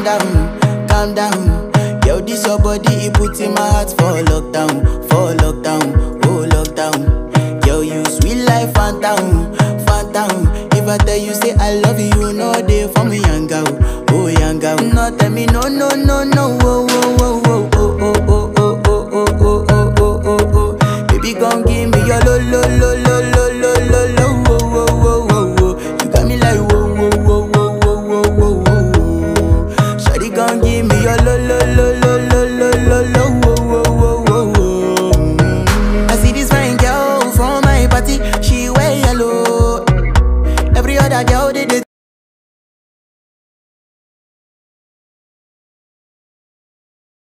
calm down. Yo, this your body, it puts in my heart for lockdown, oh lockdown. Yo, you sweet life, phantom, phantom. If I tell you say I love you, you know they for me, young girl, oh young girl. No tell me no, no, no, no, oh, oh, oh, oh, oh, oh, oh, oh, oh, oh, oh, oh, oh, oh. Baby, come give me your lo, lo, lo, lo.